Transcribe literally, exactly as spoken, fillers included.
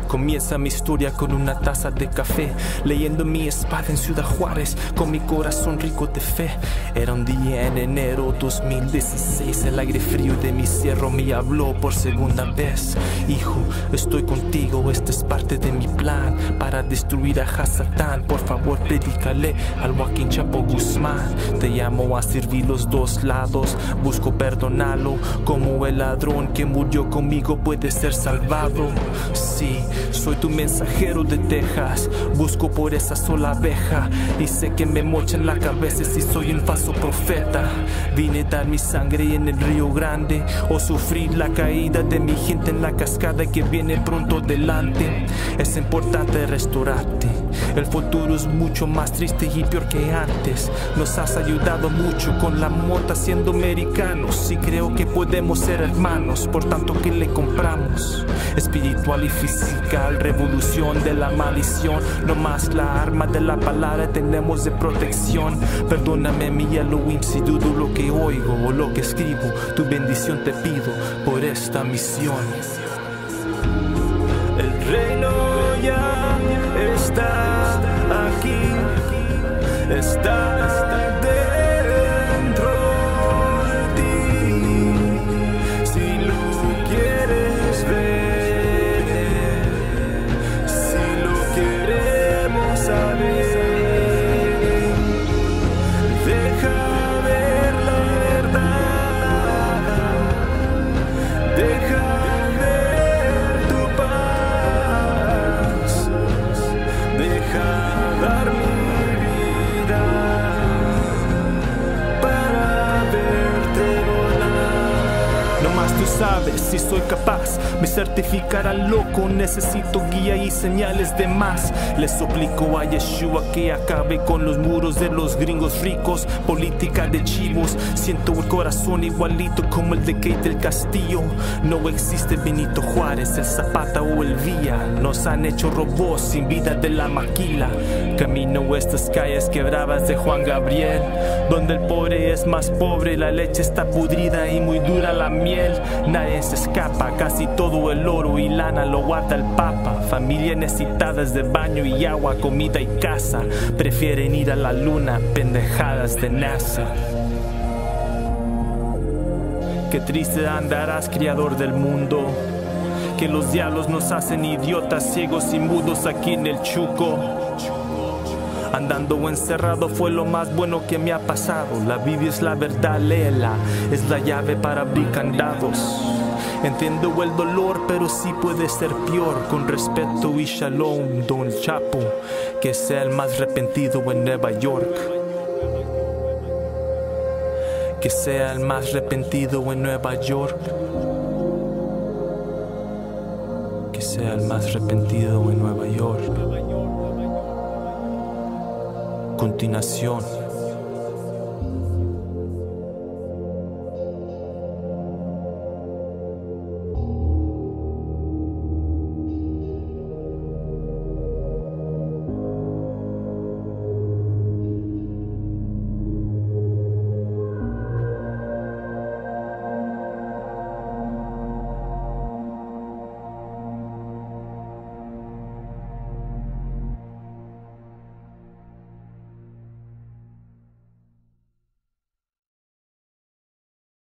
Comienza mi historia con una taza de café, leyendo mi espada en Ciudad Juárez, con mi corazón rico de fe. Era un día en enero dos mil dieciséis, el aire frío de mi cerro me habló por segunda vez. Hijo, estoy contigo, esta es parte de mi plan para destruir a Hasatán. Por favor, predícale al Joaquín Chapo Guzmán. Te llamo a servir los dos lados, busco perdonarlo, como el ladrón que murió conmigo puede ser salvado. Sí, soy tu mensajero de Texas, busco por esa sola abeja, y sé que me mochan la cabeza si soy un falso profeta. Vine a dar mi sangre en el Río Grande, o sufrir la caída de mi gente en la cascada que viene pronto delante. Es importante restaurarte, el futuro es mucho más triste y peor que antes. Nos has ayudado mucho con la mota siendo americanos, y creo que podemos ser hermanos, por tanto que le compramos. Espiritual y física, revolución de la maldición, no más la arma de la palabra tenemos de protección. Perdóname mi Elohim si dudo lo que oigo o lo que escribo, tu bendición te pido por esta misión. El reino ya está aquí, está dentro de ti, si lo quieres ver, si lo queremos saber. Deja ver la verdad, deja ver tu paz, deja dar mi vida para verte volar. No más tú sabes si soy capaz, me certificarán loco, necesito guía y señales de más. Les suplico a Yeshua que acabe con los muros de los gringos ricos, política de chivos. Siento el corazón igualito como el de Kate del Castillo. No existe Benito Juárez, el Zapata o el Villa. Nos han hecho robots sin vida de la maquila. Camino estas calles quebradas de Juan Gabriel, donde el pobre es más pobre, la leche está pudrida y muy dura la miel. Nadie se escapa, casi todo el oro y lana lo guarda el Papa. Familias necesitadas de baño y agua, comida y casa, prefieren ir a la luna, pendejadas de NASA. Qué triste andarás, criador del mundo, que los diablos nos hacen idiotas, ciegos y mudos aquí en el Chuco. Andando encerrado fue lo más bueno que me ha pasado. La Biblia es la verdad, léela, es la llave para abrir candados. Entiendo el dolor, pero sí puede ser peor. Con respeto y shalom, Don Chapo, que sea el más arrepentido en Nueva York. Que sea el más arrepentido en Nueva York. Que sea el más arrepentido en Nueva York. Continuación.